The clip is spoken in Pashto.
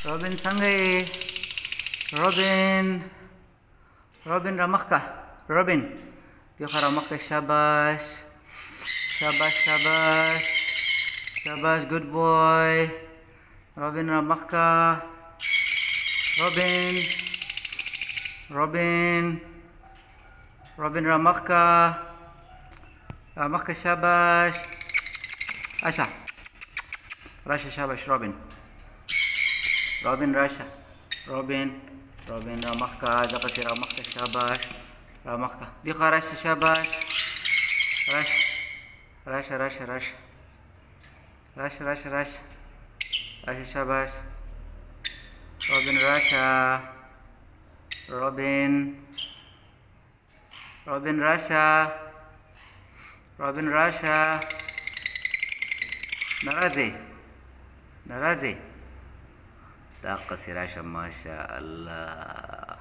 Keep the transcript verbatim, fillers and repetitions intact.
روبن सँगै روبن روبن رمخكة روبن ديوخا رمخكة شاباش شاباش شاباش شاباش good boy روبن رمخكة روبن روبن روبن رمخكة رمخكة شاباش أشا راشا شاباش روبن روبن راشا روبن روبن رمخكة دقتي رمخكة شاباش رمخكة ديخا راشا شاباش راشا راشا راشا راشا راشا راشا راشا راشا شاباش روبن راشا روبن روبن راشا روبن راشا نرازي نرازي دقة راشا ما شاء الله.